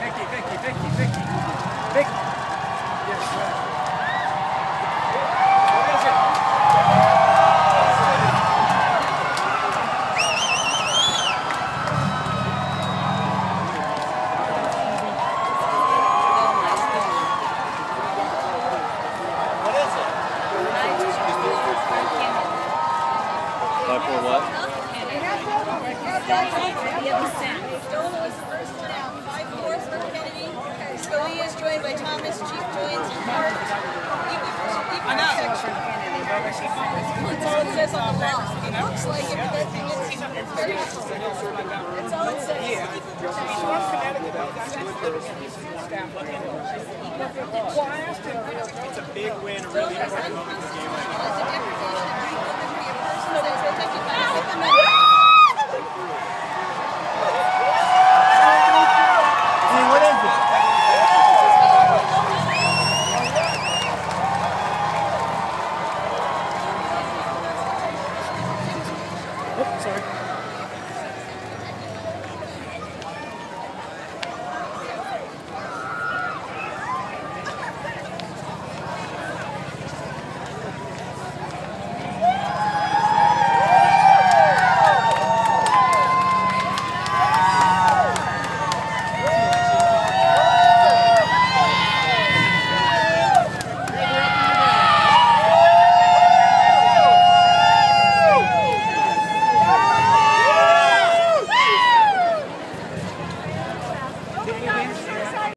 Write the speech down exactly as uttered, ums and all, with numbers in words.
Vicky, Vicky, Vicky, Vicky. Vicky. Yes, sir. What is it? What is it? Five, four, what? DOMA was the first one out. Five fours for Kennedy. SCOTUS is joined by Thomas. Chief joins Hart. I know. That's all it says on the wall. It looks like it, but that thing is very different. That's all it says. Yeah. He's from Connecticut, though. That's good for his staff. Well, I asked him, it's a big win, a really important moment in the game. It's a deprecation of people that be a person that says they take it back.